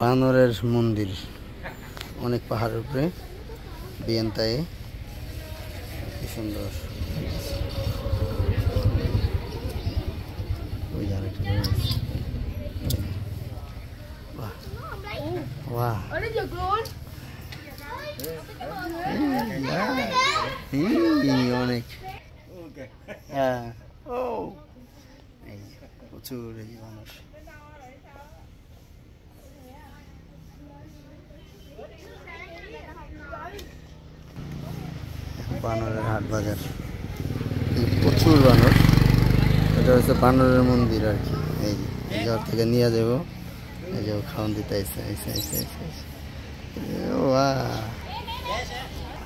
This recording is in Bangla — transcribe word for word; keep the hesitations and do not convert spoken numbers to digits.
বানরের মন্দির অনেক পাহাড়ের উপরে বিয়েন্তায় কি সুন্দর ওই আরেকটা বাহ বাহ অনেক হ্যাঁ ও প্রচুর এই মানুষ বানরের হাট বাজার প্রচুর বানর এটা হচ্ছে বানরের মন্দির আর কি এই যে ঘর থেকে নিয়ে যাব এই যে খাওয়ান দিতে আইসে আইসে আইসে আইসে ও